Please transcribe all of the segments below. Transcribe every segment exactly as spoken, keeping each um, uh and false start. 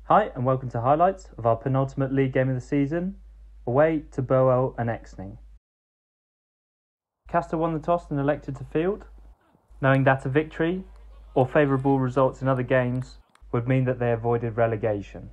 Hi and welcome to highlights of our penultimate league game of the season, away to Burwell and Exning. Castor won the toss and elected to field, knowing that a victory or favourable results in other games would mean that they avoided relegation.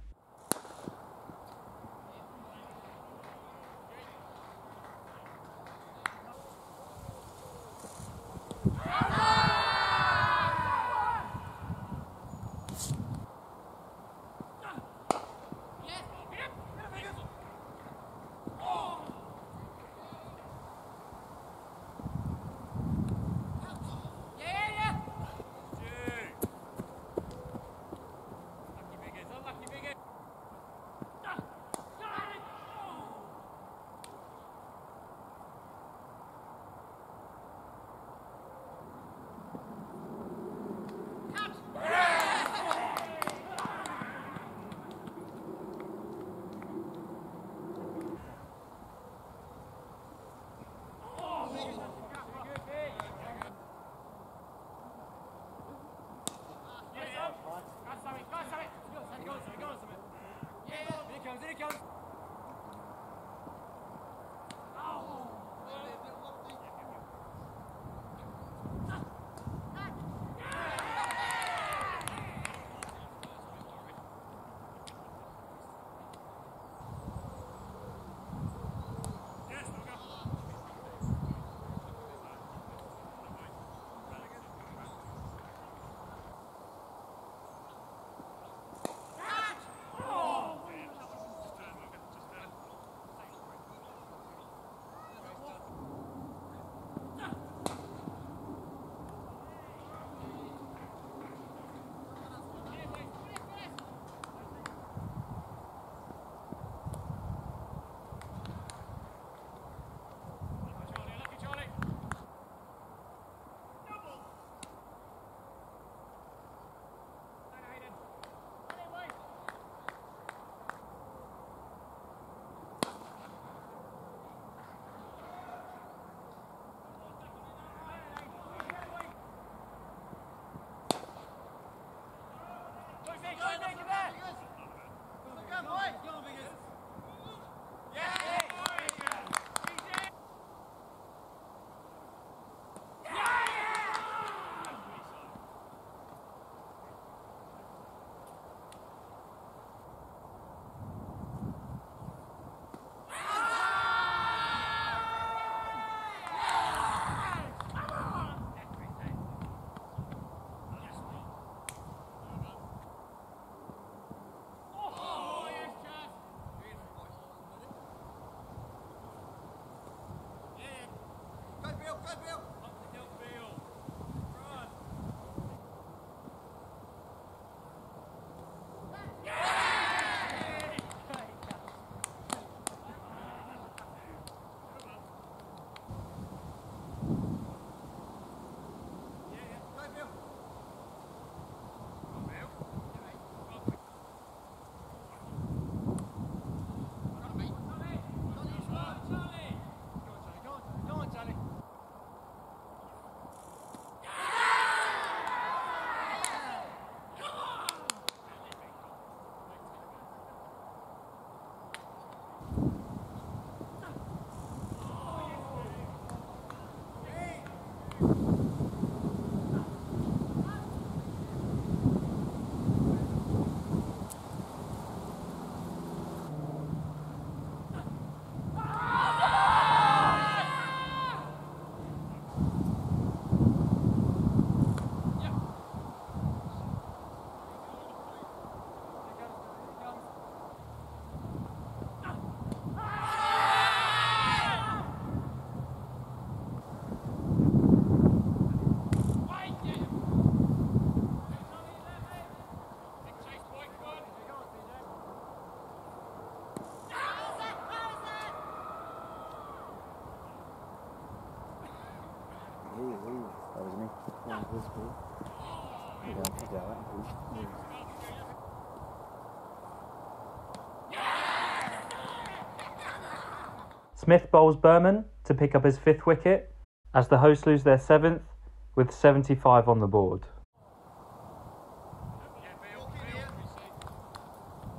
Smith bowls Berman to pick up his fifth wicket as the hosts lose their seventh with seventy-five on the board.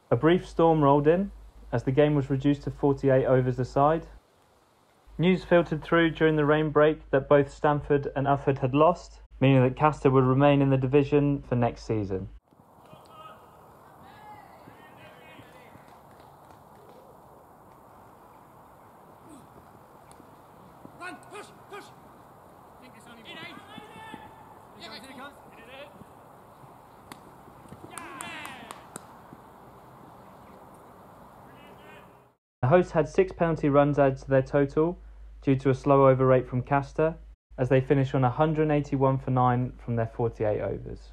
A brief storm rolled in as the game was reduced to forty-eight overs a side. News filtered through during the rain break that both Stamford and Ufford had lost, meaning that Castor would remain in the division for next season. Run, push, push. I think it's only one. Here it comes. The hosts had six penalty runs added to their total due to a slow over rate from Castor, as they finished on one hundred eighty-one for nine from their forty-eight overs.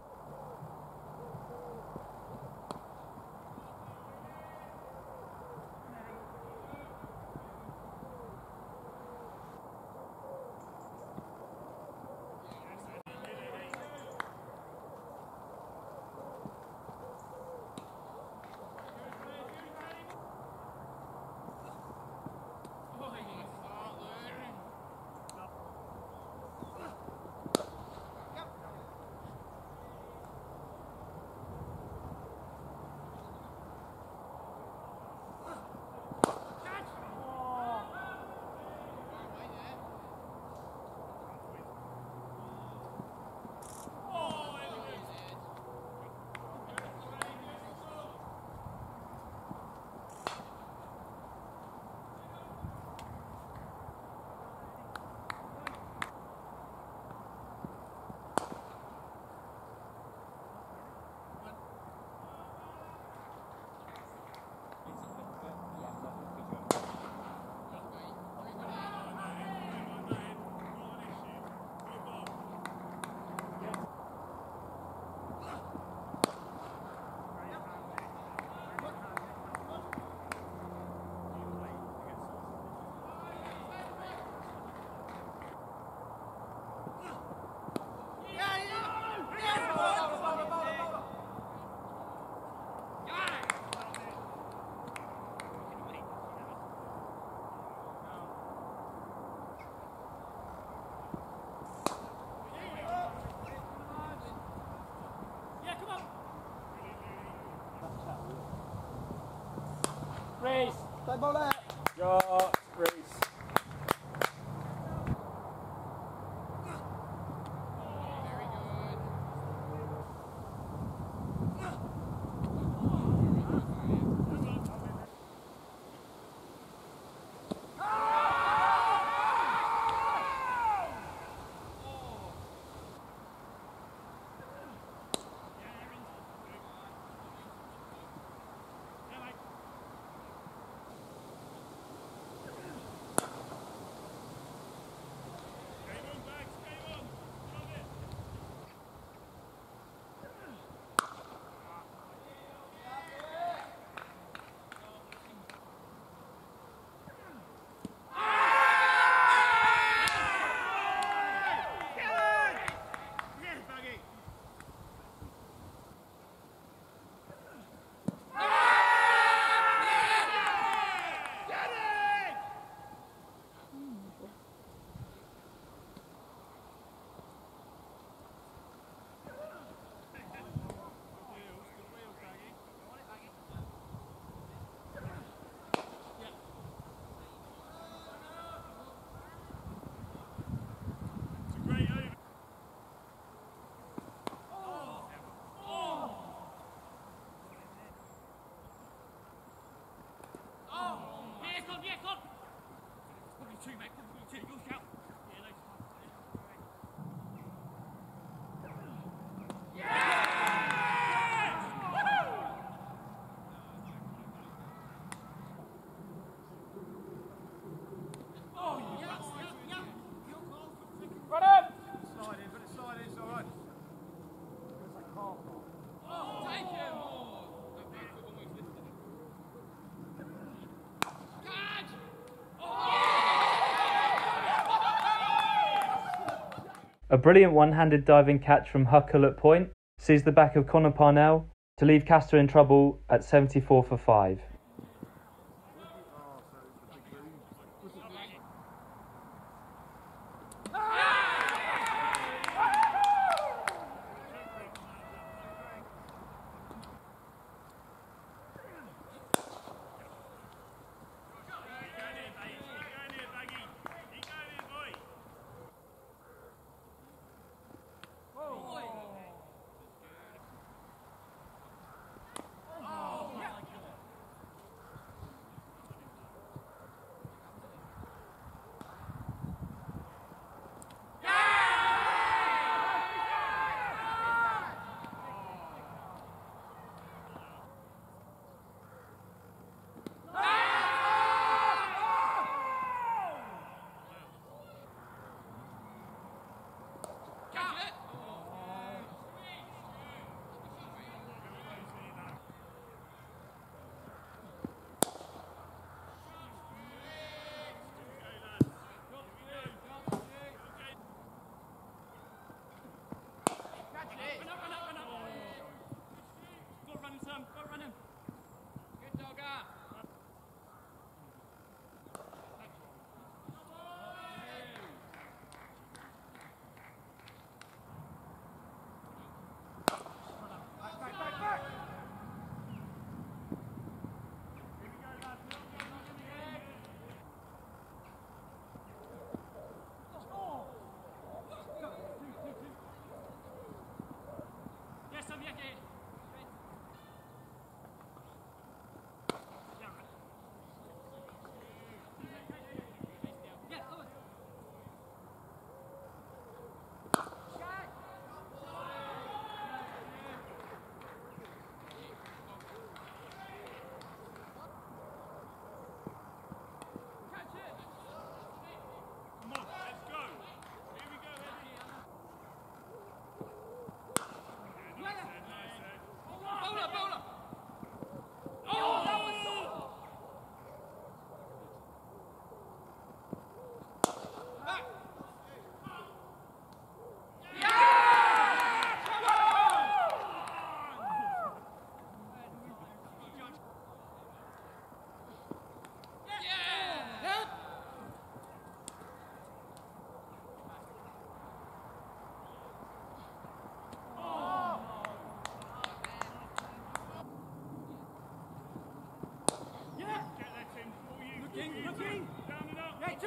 Race. Play ball out. Go, race. A brilliant one-handed diving catch from Huckle at point sees the back of Connor Parnell to leave Castor in trouble at seventy-four for five.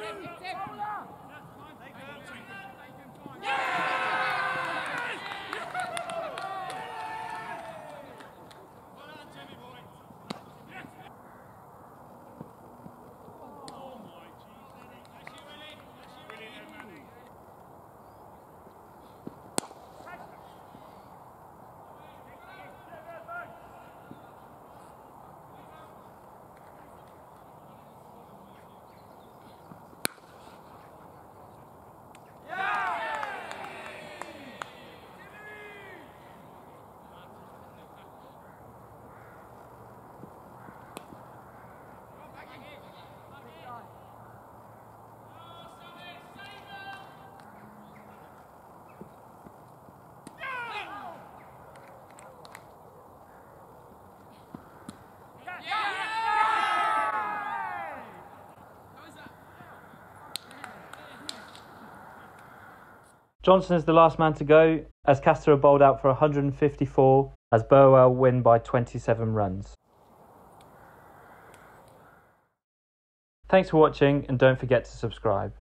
Johnson is the last man to go, as Castor are bowled out for one hundred fifty-four, as Burwell win by twenty-seven runs. Thanks for watching, and don't forget to subscribe.